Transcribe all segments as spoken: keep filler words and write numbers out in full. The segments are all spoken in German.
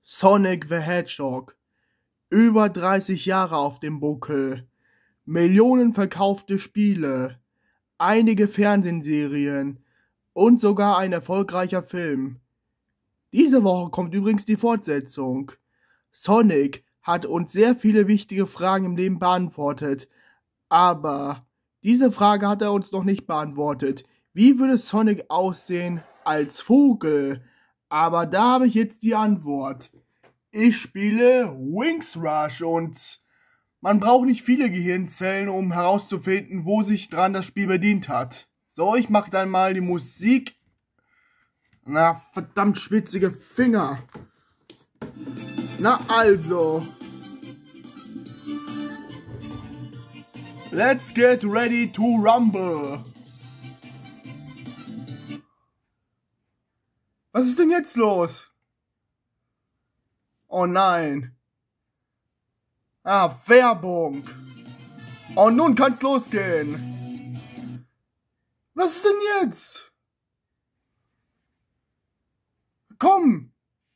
Sonic the Hedgehog. Über dreißig Jahre auf dem Buckel. Millionen verkaufte Spiele. Einige Fernsehserien. Und sogar ein erfolgreicher Film. Diese Woche kommt übrigens die Fortsetzung. Sonic hat uns sehr viele wichtige Fragen im Leben beantwortet. Aber diese Frage hat er uns noch nicht beantwortet. Wie würde Sonic aussehen als Vogel? Aber da habe ich jetzt die Antwort. Ich spiele Wings Rush und man braucht nicht viele Gehirnzellen, um herauszufinden, wo sich dran das Spiel bedient hat. So, ich mache dann mal die Musik. Na, verdammt schwitzige Finger. Na also. Let's get ready to rumble. Was ist denn jetzt los? Oh nein. Ah, Werbung. Und nun kann's losgehen. Was ist denn jetzt? Komm.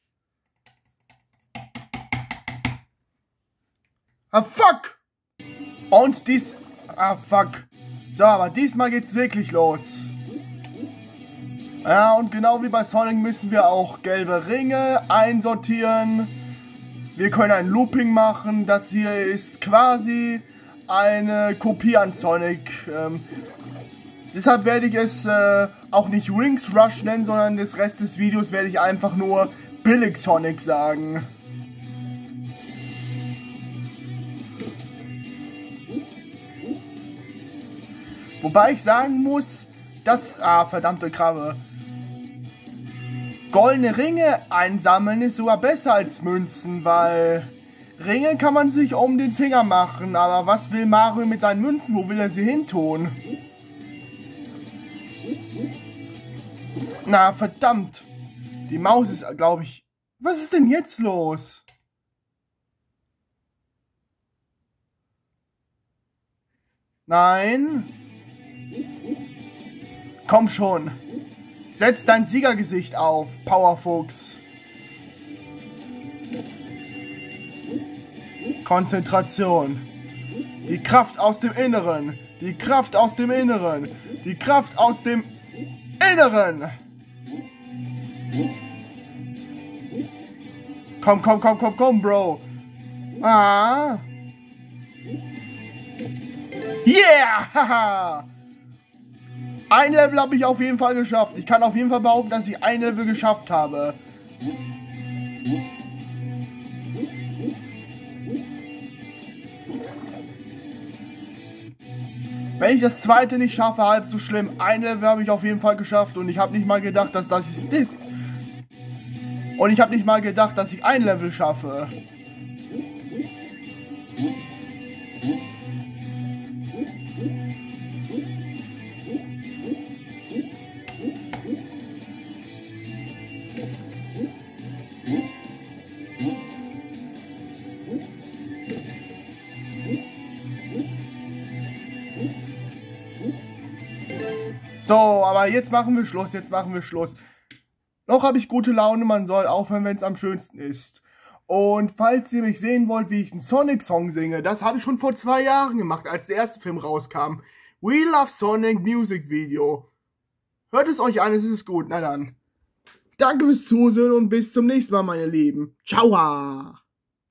Ah, fuck. Und dies... Ah, fuck. So, aber diesmal geht's wirklich los. Ja, und genau wie bei Sonic müssen wir auch gelbe Ringe einsortieren. Wir können ein Looping machen. Das hier ist quasi eine Kopie an Sonic. Ähm, deshalb werde ich es äh, auch nicht Wings Rush nennen, sondern des Rest des Videos werde ich einfach nur billig Sonic sagen. Wobei ich sagen muss, dass... Ah, verdammte Krabbe. Goldene Ringe einsammeln ist sogar besser als Münzen, weil Ringe kann man sich um den Finger machen, aber was will Mario mit seinen Münzen? Wo will er sie hin tun? Na, verdammt. Die Maus ist, glaube ich... Was ist denn jetzt los? Nein. Komm schon. Setz dein Siegergesicht auf, Powerfuchs. Konzentration. Die Kraft aus dem Inneren. Die Kraft aus dem Inneren. Die Kraft aus dem Inneren. Komm, komm, komm, komm, komm, Bro. Ah. Yeah! Haha! Ein Level habe ich auf jeden Fall geschafft. Ich kann auf jeden Fall behaupten, dass ich ein Level geschafft habe. Wenn ich das zweite nicht schaffe, halb so schlimm. Ein Level habe ich auf jeden Fall geschafft und ich habe nicht mal gedacht, dass das ist. Und ich habe nicht mal gedacht, dass ich ein Level schaffe. So, aber jetzt machen wir Schluss, jetzt machen wir Schluss. Noch habe ich gute Laune, man soll aufhören, wenn es am schönsten ist. Und falls ihr mich sehen wollt, wie ich einen Sonic-Song singe, das habe ich schon vor zwei Jahren gemacht, als der erste Film rauskam. We Love Sonic Music Video. Hört es euch an, es ist gut. Na dann. Danke fürs Zusehen und bis zum nächsten Mal, meine Lieben. Ciao!